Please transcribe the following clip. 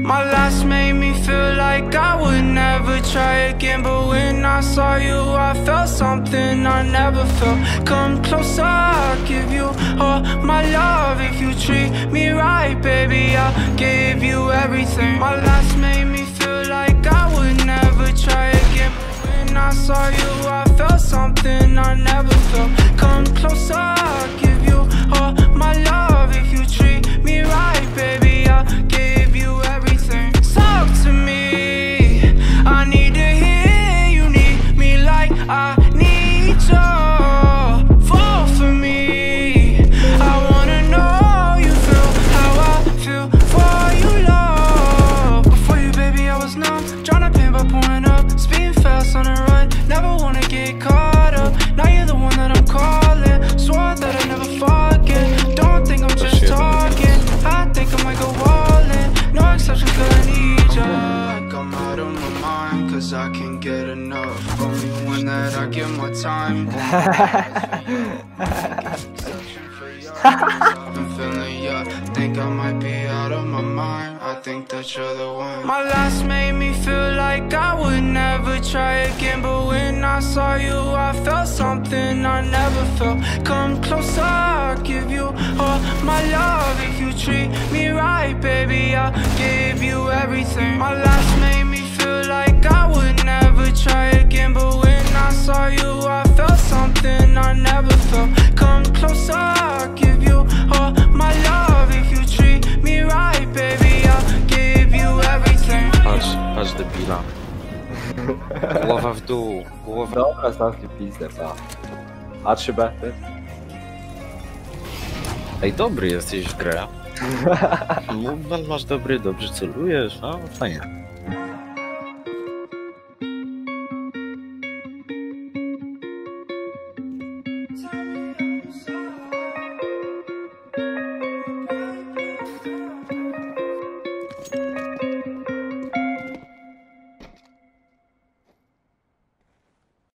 My last made me feel like I would never try again, but when I saw you I felt something I never felt. Come closer, I'll give you all my love. If you treat me right, baby, I'll give you everything. My last made me feel like I would never try again, but when I saw you I felt something I never felt. Come closer, I'll give you all my love. If you treat me right, baby, I'll give you everything. Talk to me, I need to hear you need me like I need you. Fall for me, I wanna know you feel how I feel for you, love. Before you, baby, I was numb, tryna pain by pouring up, speeding fast on the run, never wanna get caught up. Now you're the one that I'm calling, swore that I never forget. Don't think I'm just talking, I think I might go all in. No exception, cause I need ya. Like I'm out of my mind, cause I can't get enough. Only one that I give my time. I've been feeling ya, think I might be out of my mind. I think that you're the one. My last made me feel like I would never try again, but when I saw you I felt something I never felt. Come closer, I'll give you all my love. If you treat me right, baby, I'll give you everything. My last made me feel like I would never try again, but when I saw you I felt something I never felt. Come closer, I'll give you all my love. If you treat me right, baby, I'll give you everything. Patrz debila. Głowa w dół, głowa... Dobra, zamknij pizdę, pa. A3B, ty? Ej, dobry jesteś w grę. Movement masz dobry, dobrze celujesz, no fajnie.